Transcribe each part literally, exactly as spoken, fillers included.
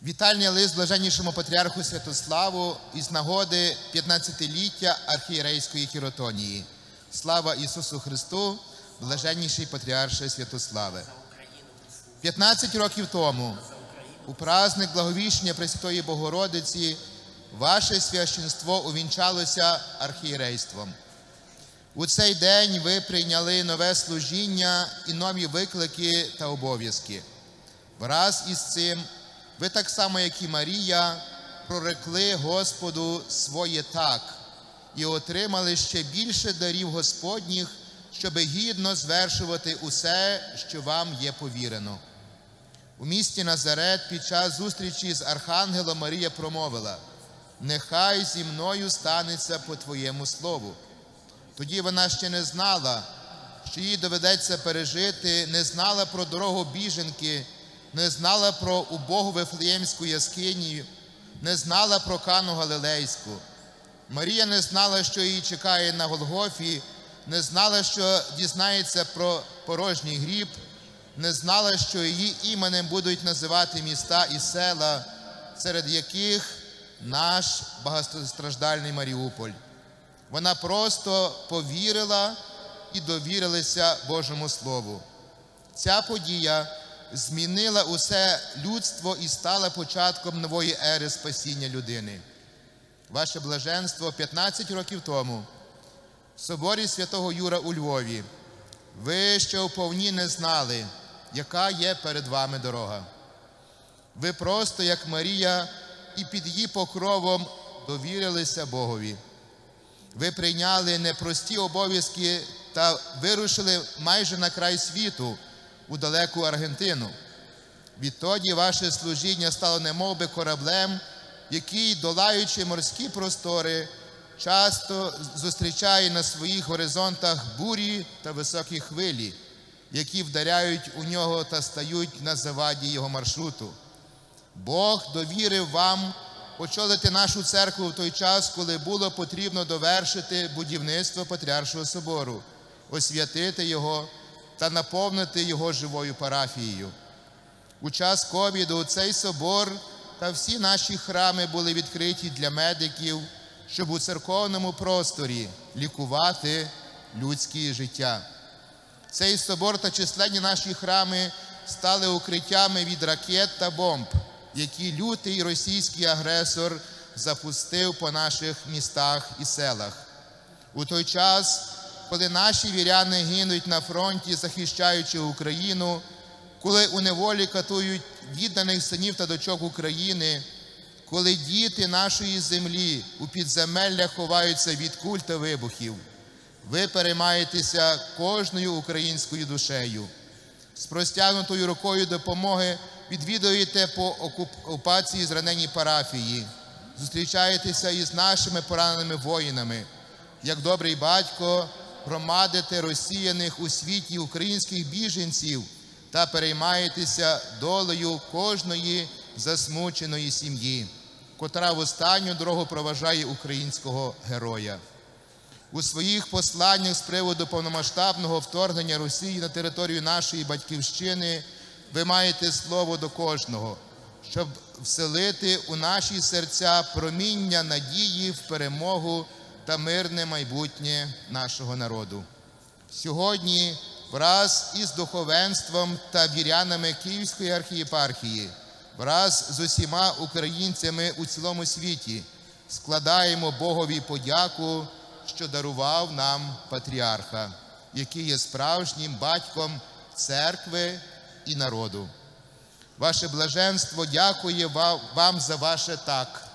Вітальний лист блаженнішому патріарху Святославу із нагоди п'ятнадцятиліття архієрейської хіротонії. Слава Ісусу Христу, блаженніший патріарше Святославе! п'ятнадцять років тому, у праздник Благовіщення Пресвятої Богородиці, ваше священство увінчалося архієрейством. У цей день ви прийняли нове служіння і нові виклики та обов'язки. Враз із цим ви так само, як і Марія, прорекли Господу своє «так» і отримали ще більше дарів Господніх, щоби гідно звершувати усе, що вам є повірено. У місті Назарет під час зустрічі з Архангелом Марія промовила: «Нехай зі мною станеться по Твоєму слову». Тоді вона ще не знала, що їй доведеться пережити, не знала про дорогу біженки, не знала про убогу Вифлеємську яскиню, не знала про Кану Галилейську. Марія не знала, що її чекає на Голгофі, не знала, що дізнається про порожній гріб, не знала, що її іменем будуть називати міста і села, серед яких наш багатостраждальний Маріуполь. Вона просто повірила і довірилася Божому Слову. Ця подія змінила усе людство і стала початком нової ери спасіння людини. Ваше блаженство п'ятнадцять років тому в соборі Святого Юра у Львові ви ще вповні не знали, яка є перед вами дорога. Ви просто, як Марія, і під її покровом довірилися Богові. Ви прийняли непрості обов'язки та вирушили майже на край світу, у далеку Аргентину. Відтоді ваше служіння стало немовби кораблем, який, долаючи морські простори, часто зустрічає на своїх горизонтах бурі та високі хвилі, які вдаряють у нього та стають на заваді його маршруту. Бог довірив вам очолити нашу церкву в той час, коли було потрібно довершити будівництво Патріаршого собору, освятити його та наповнити його живою парафією. У час ковіду цей собор та всі наші храми були відкриті для медиків, щоб у церковному просторі лікувати людське життя. Цей собор та численні наші храми стали укриттями від ракет та бомб, які лютий російський агресор запустив по наших містах і селах. У той час, коли наші віряни гинуть на фронті, захищаючи Україну, коли у неволі катують відданих синів та дочок України, коли діти нашої землі у підземеллях ховаються від куль та вибухів, ви переймаєтеся кожною українською душею. З простягнутою рукою допомоги відвідуєте по окупації зранені парафії, зустрічаєтеся із нашими пораненими воїнами. Як добрий батько, громадите розсіяних у світі українських біженців та переймаєтеся долею кожної засмученої сім'ї, котра в останню дорогу проважає українського героя. У своїх посланнях з приводу повномасштабного вторгнення Росії на територію нашої Батьківщини ви маєте слово до кожного, щоб вселити у наші серця проміння надії в перемогу та мирне майбутнє нашого народу. Сьогодні враз із духовенством та вірянами Київської архієпархії, враз з усіма українцями у цілому світі складаємо Богові подяку, що дарував нам патріарха, який є справжнім батьком церкви і народу. Ваше блаженство дякує вам за ваше «так».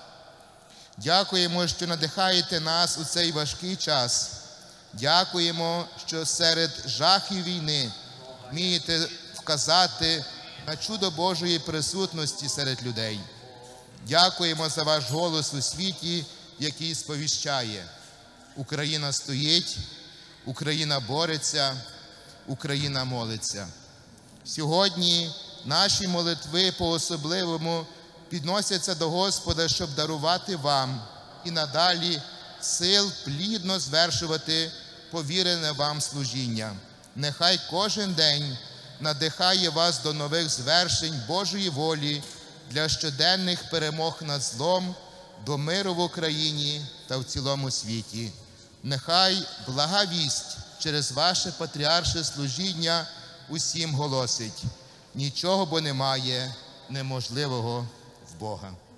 Дякуємо, що надихаєте нас у цей важкий час. Дякуємо, що серед жахів війни вмієте вказати на чудо Божої присутності серед людей. Дякуємо за ваш голос у світі, який сповіщає: Україна стоїть, Україна бореться, Україна молиться. Сьогодні наші молитви по-особливому підносяться до Господа, щоб дарувати вам і надалі сил плідно звершувати повірене вам служіння. Нехай кожен день надихає вас до нових звершень Божої волі для щоденних перемог над злом, до миру в Україні та в цілому світі. Нехай блага вість через ваше патріарше служіння усім голосить: нічого бо немає неможливого в Бога.